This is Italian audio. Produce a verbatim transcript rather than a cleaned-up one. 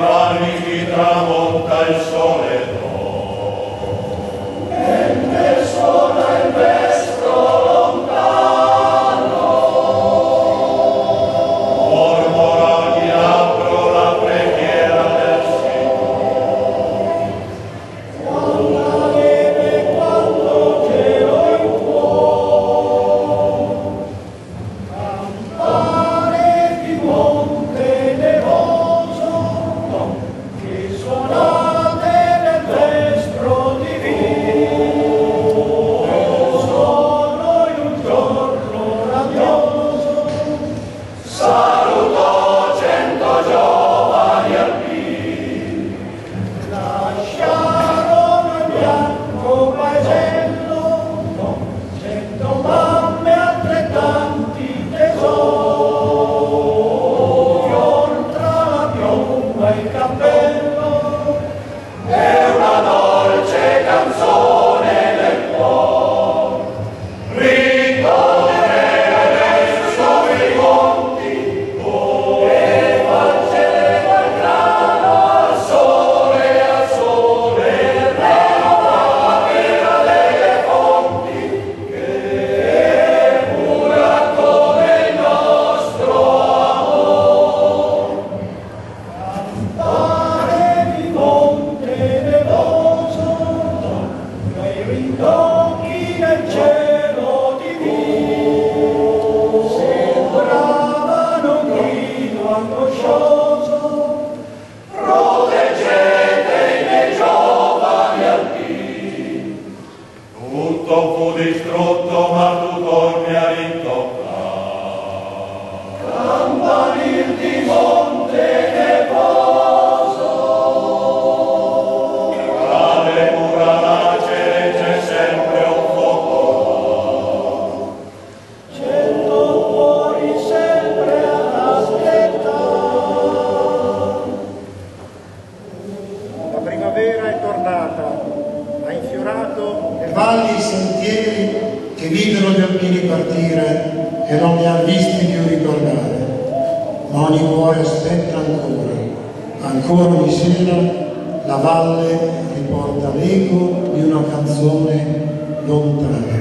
panni chi tramonta il sole no. E ne suona il vestro lontano. Mormora di labbro la preghiera del Signore. Quando viene, quando cielo in cuore, campane di monte nevoso, che suonate nel vestro divino, sono in un giorno radioso, salutò cento giovani alpini, lasciarono il bianco paesello, cento mamme altrettanti tesori, fior tra la piomba e il cappello, e una dolce canzone nel cuore. Ritornerei sopra i monti, e faceva il grano al sole, al sole, l'acqua vera delle fonti, che è pura come il nostro amore. Campane di monte nevoso, quei rintocchi nel cielo divino, sembravano un grido angoscioso, proteggete i miei giovani alpini. Tutto fu distrutto, ma tu torni a rintoccare. Campanil di monte nevoso, tra le mura lacere c'è sempre un fuoco, cento cuori sempre ad aspettare. La primavera è tornata, ha infiorato le valli e i sentieri che videro gli alpini partire e non li ha visti più ritornare. Ma ogni cuore aspetta ancora, ancora ogni sera la valle riporta l'eco di una canzone lontana.